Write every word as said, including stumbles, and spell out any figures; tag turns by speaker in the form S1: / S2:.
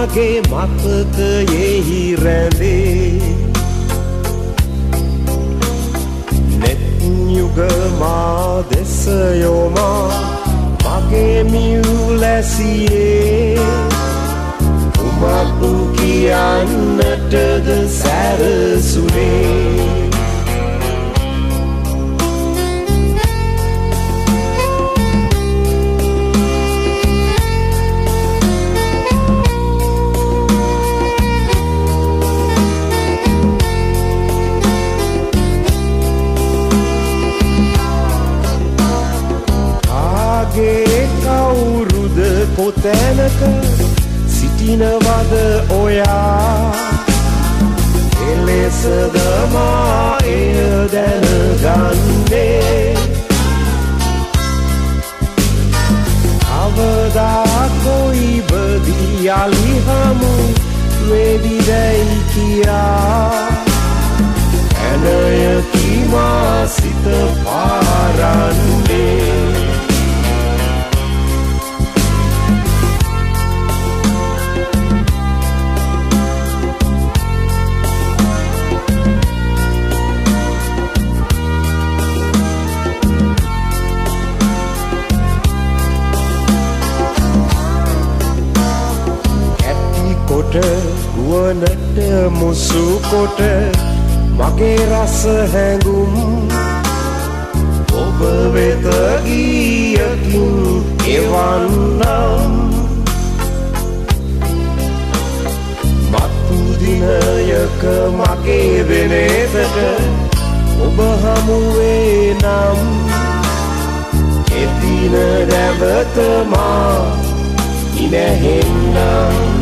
S1: මාගේ මතකයෙහි රැඳේ නෙත් යුග මා දෙස යොමා මගේ මියුලැසියේ කුමක් කියන්නටද සැරසුනේ කවුරුද කොතැනක සිටිනවද ඔයා එලෙසද මා එය දැනගන්නේ අවදා කොයි බදී යලි හමු වෙදිදැයි කියා ඇනයකි මා සිත පාරන්නේ ගුවනට මුසු කොට මගේ රස හැඟුම් ඔබ වෙත ගියකින් එවන්නම් මතු දිනයක මගේ වෙනේකට ඔබ හමුවේ නම් එදින නැවත මා ඉනහෙන්නම්